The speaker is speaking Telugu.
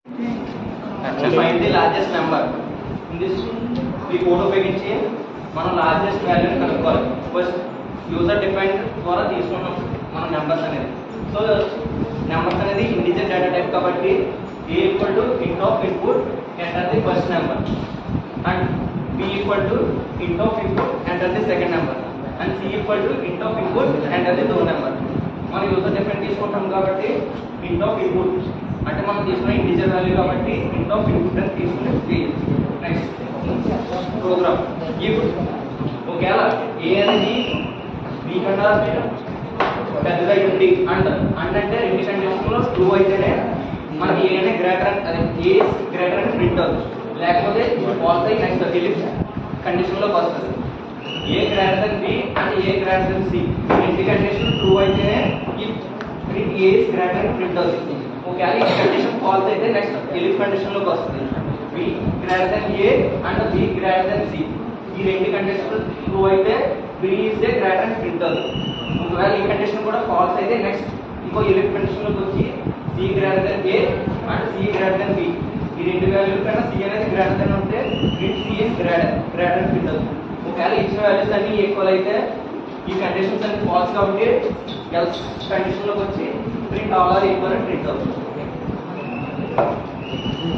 Find the largest number. In this, we code ఉపయోగించి మనం లార్జెస్ట్ వాల్యూని కనుక్కోవాలి. ఫస్ట్ యూజర్ డిఫైన్ ద్వారా తీసుకున్నాం మన నెంబర్స్ అనేది. సో నెంబర్స్ అనేది ఇంటిజర్ డేటా టైప్ కాబట్టి a equal to int of input enter the first number and b equal to int of input enter the second number and c equal to int of input enter the third number. మనం యూజర్ డిఫైన్ తీసుకుంటాం కాబట్టి ఇంట్ ఆఫ్ ఇన్పుట్ అంటే మనం తీసుకున్న ఇంటిజర్ వాల్యూ కాబట్టి ఇంట్ ఆఫ్ ఇన్పుట్ అని తీసుకుని నెక్స్ట్ ప్రోగ్రామ్ ఇఫ్ ఒకవేళ ఏ అనేది బి కన్నా పెద్దగా ఉంది అండ్ అంటే రెండు కండిషన్లో ట్రూ అయితేనే మనకి ఏ అనే గ్రేటర్ అదే ఏ గ్రేటర్ అని ప్రింట్ అవుతుంది, లేకపోతే ఫాల్స్ అయి నెక్స్ట్ ఎలిప్స్ కండిషన్లోకి వస్తుంది. A greater than B and A greater than C రెండు కండిషన్ ట్రూ అయితేనే ఈ ప్రింట్ ఏ గ్రేటర్ అని ప్రింట్ అవుతుంది. ఒకవేళ ఈ కండిషన్ ఫాల్స్ అయితే నెక్స్ట్ ఎలిప్ కండిషన్లోకి వస్తుంది. B greater than A and B greater than C ఈ రెండు కండిషన్ ట్రూ అయితే బి ఈజ్ ఏ గ్రేటర్ అని ప్రింట్ అవుతుంది. ఒకవేళ ఈ కండిషన్ కూడా ఫాల్స్ అయితే నెక్స్ట్ ఇంకో ఎలిప్ కండిషన్లోకి వచ్చి C greater than A and C greater than B ఈ రెండు వాల్యూల కన్నా సి అనేది గ్రేటర్ దెన్ ఉంటే ప్రింట్ సి ఇస్ గ్రేటర్ అని ప్రింట్ అవుతుంది. ఒకవేళ ఇచ్చిన వాల్యూస్ అన్ని ఈక్వల్ అయితే ఈ కండిషన్స్ అన్ని ఫాల్స్ కాబట్టి ఎల్స్ కండిషన్లోకి వచ్చి ప్రింట్ ఆల్ ఆర్ ఈక్వల్ అని ప్రింట్ అవుతుంది.